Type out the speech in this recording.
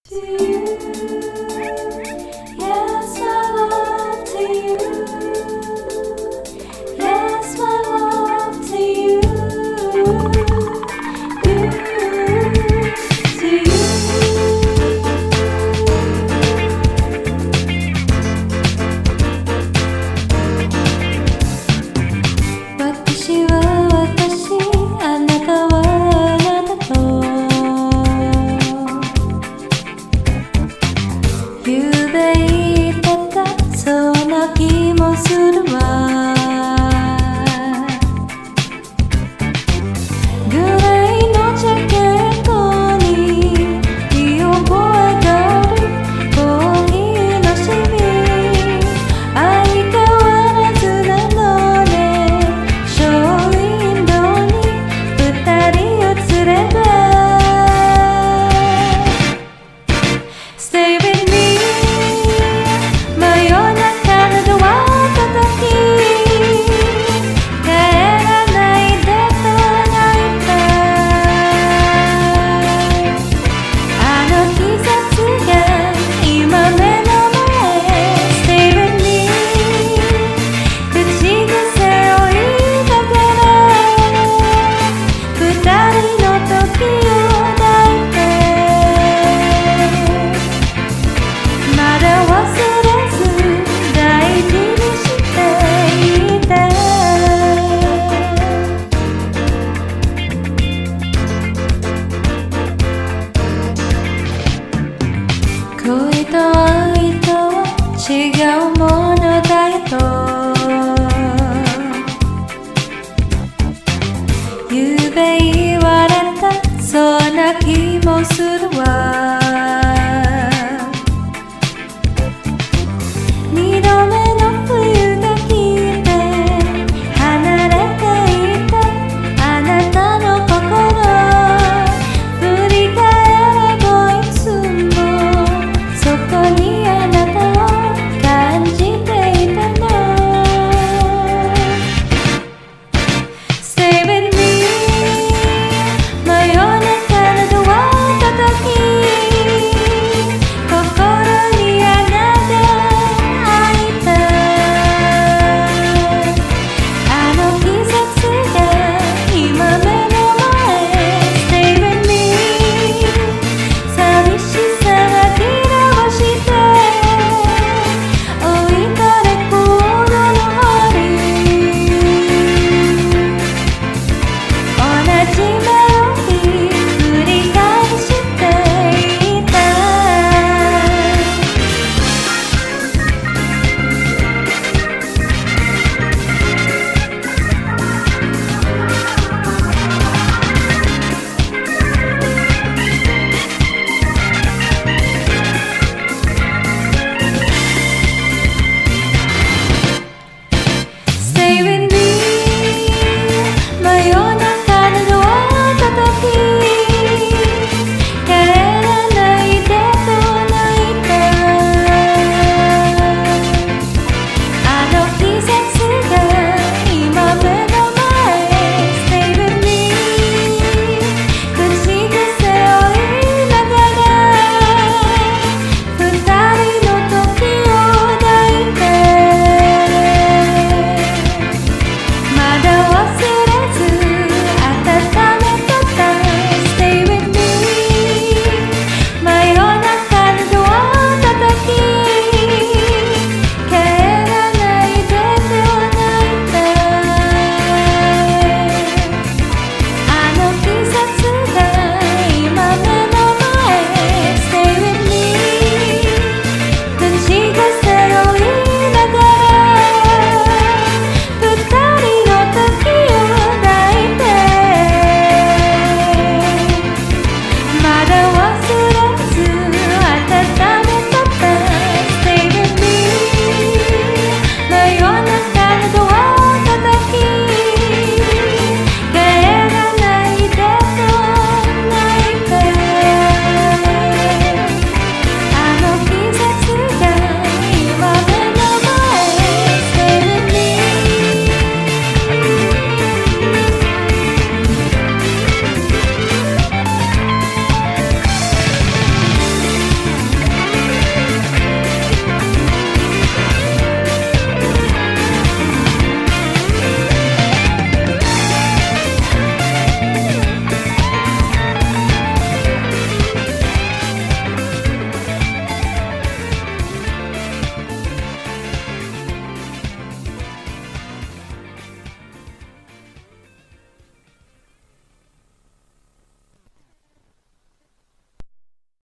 To you, yes, my love to you. Yes, my love to you. You, to you. 私は私、あなたはあなたとゆうべ言ってたそうな気もするわグレーのジャケットに見覚えがあるコーヒーのシミ相変わらずなのねショーウィンドウに二人映ればStay with me 真夜中のドアを叩き帰らないでと泣いたあの季節が今目の前 Stay with me 口癖を言いながら二人の時を抱いてまだ忘れず大事にしていた恋と愛とは違うものだよとゆうべ言われたそうな気もするわ